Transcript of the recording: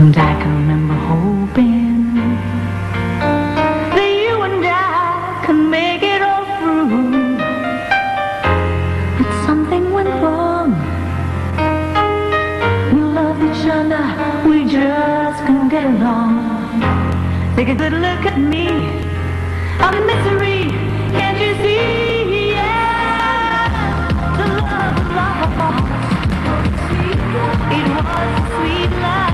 And I can remember hoping that you and I could make it all through. But something went wrong. We love each other, we just couldn't get along. Take a good look at me, I'm in misery, can't you see? Yeah, the love of love, it was a sweet love.